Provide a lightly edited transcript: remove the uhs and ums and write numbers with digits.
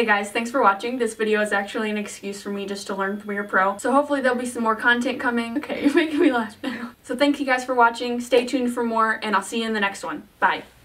guys, thanks for watching. This video is actually an excuse for me just to learn Premiere Pro. So hopefully there'll be some more content coming. Okay, you're making me laugh now. So thank you guys for watching. Stay tuned for more, and I'll see you in the next one. Bye.